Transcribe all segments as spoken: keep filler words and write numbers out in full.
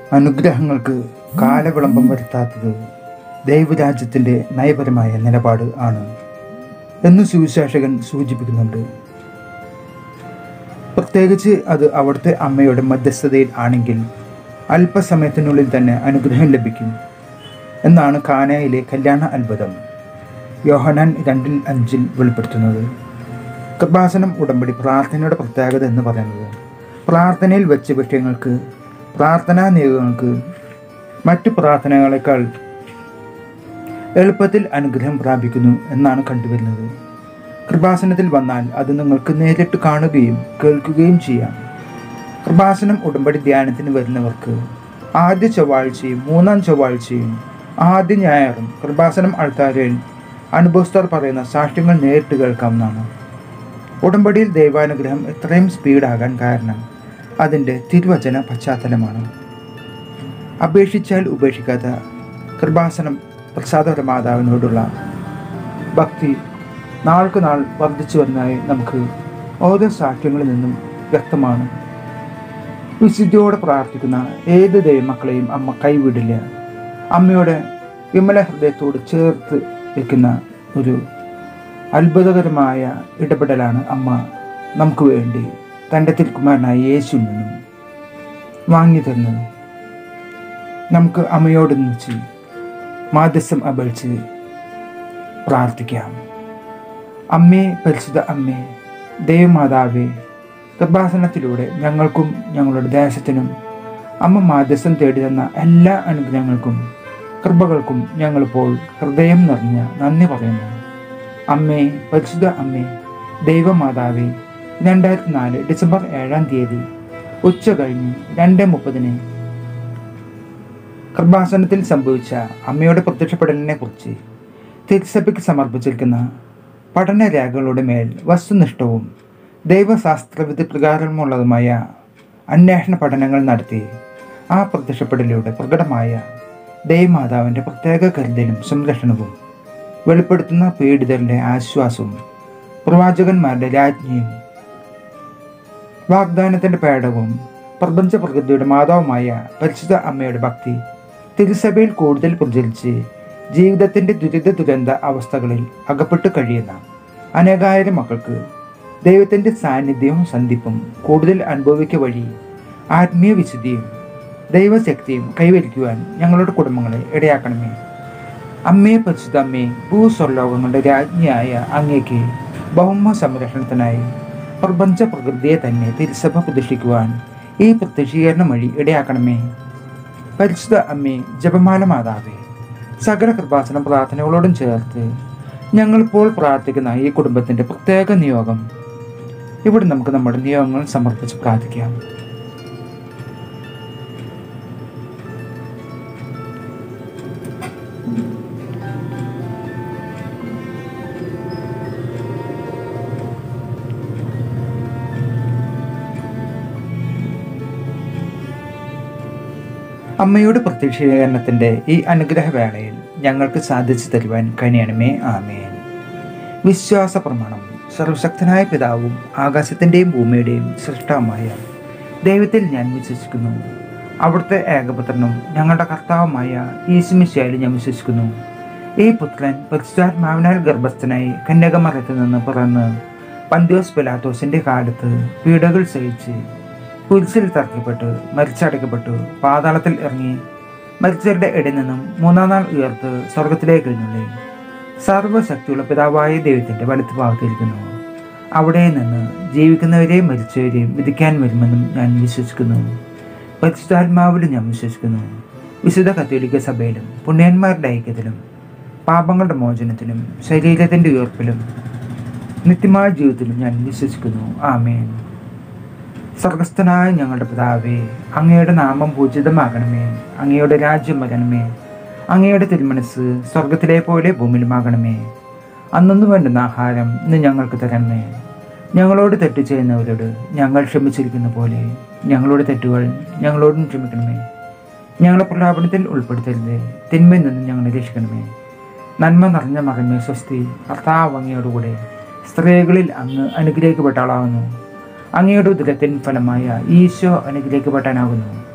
അനുഗ്രഹങ്ങൾക്ക് കാലവിളംബം വരുത്താത്തത് ദൈവരാജ്യത്തിൻ്റെ നയപരമായ നിലപാട് ആണ് എന്ന് സുവിശേഷകൻ സൂചിപ്പിക്കുന്നുണ്ട്. പ്രത്യേകിച്ച് അത് അവിടുത്തെ അമ്മയുടെ മധ്യസ്ഥതയിൽ ആണെങ്കിൽ അല്പസമയത്തിനുള്ളിൽ തന്നെ അനുഗ്രഹം ലഭിക്കും എന്നാണ് കാനായിലെ കല്യാണ അത്ഭുതം യോഹന്നാൻ രണ്ടിൽ അഞ്ചിൽ വെളിപ്പെടുത്തുന്നത്. കൃപാസനം ഉടമ്പടി പ്രാർത്ഥനയുടെ പ്രത്യേകത എന്ന് പറയുന്നത് പ്രാർത്ഥനയിൽ വെച്ച വിഷയങ്ങൾക്ക്, പ്രാർത്ഥനാ നിയോഗങ്ങൾക്ക് മറ്റു പ്രാർത്ഥനകളെക്കാൾ എളുപ്പത്തിൽ അനുഗ്രഹം പ്രാപിക്കുന്നു എന്നാണ് കണ്ടുവരുന്നത്. കൃപാസനത്തിൽ വന്നാൽ അത് നിങ്ങൾക്ക് നേരിട്ട് കാണുകയും കേൾക്കുകയും ചെയ്യാം. കൃപാസനം ഉടമ്പടി ധ്യാനത്തിന് വരുന്നവർക്ക് ആദ്യ ചൊവ്വാഴ്ചയും മൂന്നാം ചൊവ്വാഴ്ചയും ആദ്യ ഞായറും കൃപാസനം ആൾക്കാരിൽ അനുഭവസ്ഥർ പറയുന്ന സാക്ഷ്യങ്ങൾ നേരിട്ട് കേൾക്കാവുന്നതാണ്. ഉടമ്പടിയിൽ ദൈവാനുഗ്രഹം ഇത്രയും സ്പീഡാകാൻ കാരണം അതിൻ്റെ തിരുവചന പശ്ചാത്തലമാണ്. അപേക്ഷിച്ചാൽ ഉപേക്ഷിക്കാത്ത കൃപാസനം പ്രസാദപര മാതാവിനോടുള്ള ഭക്തി നാൾക്ക് നാൾ വർദ്ധിച്ചു വരുന്നതായി നമുക്ക് ഓരോ സാക്ഷ്യങ്ങളിൽ നിന്നും വ്യക്തമാണ്. വിശുദ്ധിയോടെ പ്രാർത്ഥിക്കുന്ന ഏത് ദൈവമക്കളെയും അമ്മ കൈവിടില്ല. അമ്മയുടെ വിമല ഹൃദയത്തോട് ചേർത്ത് വയ്ക്കുന്ന ഒരു അത്ഭുതകരമായ ഇടപെടലാണ് അമ്മ നമുക്ക് വേണ്ടി തൻ്റെ തിരുക്കുമാരനായ യേശുവിൽ നിന്നും വാങ്ങി തരുന്നത്. നമുക്ക് അമ്മയോടൊന്നിച്ച് മാധ്യസ്ഥം അപേക്ഷിച്ച് പ്രാർത്ഥിക്കാം. അമ്മേ, പരിശുദ്ധ അമ്മേ, ദൈവമാതാവേ, കൃപാസനത്തിലൂടെ ഞങ്ങൾക്കും ഞങ്ങളുടെ ദേശത്തിനും അമ്മ മാധ്യസ്ഥം തേടി തന്ന എല്ലാ അനുഗ്രഹങ്ങൾക്കും കൃപകൾക്കും ഞങ്ങളിപ്പോൾ ഹൃദയം നിറഞ്ഞ നന്ദി പറയുന്നു. അമ്മേ, പരിശുദ്ധ അമ്മേ, ദൈവമാതാവേ, രണ്ടായിരത്തി നാല് ഡിസംബർ ഏഴാം തീയതി ഉച്ച കഴിഞ്ഞ് രണ്ട് മുപ്പതിന് കൃപാസനത്തിൽ സംഭവിച്ച അമ്മയുടെ പ്രത്യക്ഷപ്പെടലിനെ കുറിച്ച് തിരുസഭയ്ക്ക് സമർപ്പിച്ചിരിക്കുന്ന പഠനരേഖകളുടെ മേൽ വസ്തുനിഷ്ഠവും ദൈവശാസ്ത്രവിധി പ്രകാരമുള്ളതുമായ അന്വേഷണ പഠനങ്ങൾ നടത്തി ആ പ്രത്യക്ഷപ്പെടലിലൂടെ പ്രകടമായ ദൈവമാതാവിൻ്റെ പ്രത്യേക കരുതലും സംരക്ഷണവും വെളിപ്പെടുത്തുന്ന പീഡിതരുടെ ആശ്വാസവും പ്രവാചകന്മാരുടെ രാജ്ഞിയും വാഗ്ദാനത്തിൻ്റെ പേടകവും പ്രപഞ്ച പ്രകൃതിയുടെ മാതാവുമായ പരിശുദ്ധ അമ്മയുടെ ഭക്തി തിരുസഭയിൽ കൂടുതൽ പ്രചരിച്ച് ജീവിതത്തിൻ്റെ ദുരിത ദുരന്ത അവസ്ഥകളിൽ അകപ്പെട്ട് കഴിയുന്ന അനേകായിരം മക്കൾക്ക് ദൈവത്തിൻ്റെ സാന്നിധ്യവും സന്ധിപ്പും കൂടുതൽ അനുഭവിക്കുക വഴി ആത്മീയ വിശുദ്ധിയും ദൈവശക്തിയും കൈവരിക്കുവാൻ ഞങ്ങളുടെ കുടുംബങ്ങളെ ഇടയാക്കണമേ. അമ്മേ, പരിശുദ്ധ അമ്മേ, ഭൂസ്വർലോകങ്ങളുടെ രാജ്ഞിയായ അങ്ങേക്ക് ഭൗമ സംരക്ഷണത്തിനായി പ്രപഞ്ച പ്രകൃതിയെ തന്നെ തിരുസഭ പ്രതിഷ്ഠിക്കുവാൻ ഈ പ്രത്യക്ഷീകരണം വഴി ഇടയാക്കണമേ. പരിശുദ്ധ അമ്മേ, ജപമാല മാതാവേ, സകല കൃപാസന പ്രാർത്ഥനകളോടും ചേർത്ത് ഞങ്ങളിപ്പോൾ പ്രാർത്ഥിക്കുന്ന ഈ കുടുംബത്തിൻ്റെ പ്രത്യേക നിയോഗം ഇവിടെ നമുക്ക് നമ്മുടെ നിയോഗങ്ങൾ സമർപ്പിച്ച് പ്രാർത്ഥിക്കാം. അമ്മയുടെ പ്രത്യക്ഷീകരണത്തിൻ്റെ ഈ അനുഗ്രഹവേളയിൽ ഞങ്ങൾക്ക് സാധിച്ചു തരുവാൻ കഴിയണമേ. ആമേൻ. വിശ്വാസ പ്രമാണം. സർവശക്തനായ പിതാവും ആകാശത്തിൻ്റെയും ഭൂമിയുടെയും സൃഷ്ടാവുമായ ദൈവത്തിൽ ഞാൻ വിശ്വസിക്കുന്നു. അവിടുത്തെ ഏകപുത്രനും ഞങ്ങളുടെ കർത്താവുമായ യേശുമിശിഹായിൽ ഞാൻ വിശ്വസിക്കുന്നു. ഈ പുത്രൻ പരിശുദ്ധാത്മാവിനാൽ ഗർഭസ്ഥനായി കന്യകമറിയത്തിൽ നിന്ന് പിറന്ന് പന്തിയോസ് പിലാത്തോസിൻ്റെ കാലത്ത് പീഡകൾ സഹിച്ച് കുരിശിൽ തറക്കപ്പെട്ട് മരിച്ചടക്കപ്പെട്ടു പാതാളത്തിൽ ഇറങ്ങി മരിച്ചവരുടെ ഇടയിൽ നിന്നും മൂന്നാം നാൾ ഉയർത്ത് സ്വർഗത്തിലേക്ക് എഴുന്നള്ളി സർവ്വശക്തിയുള്ള പിതാവായ ദൈവത്തിൻ്റെ വലത്ത് ഭാഗത്തിരിക്കുന്നു. അവിടെ നിന്ന് ജീവിക്കുന്നവരെയും മരിച്ചവരെയും വിധിക്കാൻ വരുമെന്നും ഞാൻ വിശ്വസിക്കുന്നു. പരിശുദ്ധാത്മാവിലും ഞാൻ വിശ്വസിക്കുന്നു. വിശുദ്ധ കത്തോലിക്ക സഭയിലും പുണ്യന്മാരുടെ ഐക്യത്തിലും പാപങ്ങളുടെ മോചനത്തിലും ശരീരത്തിൻ്റെ ഉയർപ്പിലും നിത്യമായ ജീവിതത്തിലും ഞാൻ വിശ്വസിക്കുന്നു. ആമേൻ. സ്വർഗസ്ഥനായ ഞങ്ങളുടെ പിതാവേ, അങ്ങയുടെ നാമം പൂജിതമാകണമേ. അങ്ങയുടെ രാജ്യം വരണമേ. അങ്ങയുടെ തിരുമനസ് സ്വർഗത്തിലെ പോലെ ഭൂമിയിലുമാകണമേ. അന്നു വേണ്ടുന്ന ആഹാരം ഇന്ന് ഞങ്ങൾക്ക് തരണമേ. ഞങ്ങളോട് തെറ്റ് ചെയ്യുന്നവരോട് ഞങ്ങൾ ക്ഷമിച്ചിരിക്കുന്ന പോലെ ഞങ്ങളുടെ തെറ്റുകൾ ഞങ്ങളോടും ക്ഷമിക്കണമേ. ഞങ്ങളെ പ്രലാപനത്തിൽ ഉൾപ്പെടുത്തരുത്, തിന്മയിൽ നിന്നും ഞങ്ങളെ രക്ഷിക്കണമേ. നന്മ നിറഞ്ഞ മകമേ സ്വസ്തി, കർത്താവ് അങ്ങയോടുകൂടെ സ്ത്രീകളിൽ അങ്ങ് അനുഗ്രഹിക്കപ്പെട്ട ആളാകുന്നു. അങ്ങയുടെ ഉദരത്തിൻ ഫലമായ ഈശോ അനുഗ്രഹിക്കപ്പെട്ടാനാകുന്നു.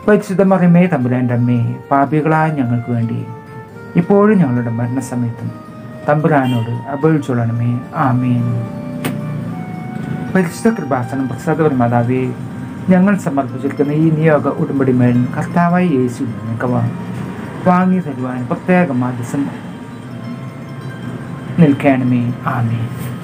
പരിശുദ്ധ മറിയമേ തമ്പുരാൻ്റെ അമ്മേ, പാപികളായ ഞങ്ങൾക്ക് വേണ്ടി ഇപ്പോഴും ഞങ്ങളുടെ മരണസമയത്തും തമ്പുരാനോട് അപേക്ഷിച്ചോളണമേ. ആമേൻ. പരിശുദ്ധ കൃപാസനം പ്രസാദപര മാതാവേ, ഞങ്ങൾ സമർപ്പിച്ചിരിക്കുന്ന ഈ നിയോഗ ഉടമ്പടിമേൽ കർത്താവായി യേശു നിൽക്കവ വാങ്ങി തരുവാൻ പ്രത്യേക മാധ്യസം നിൽക്കണമേ. ആമേൻ.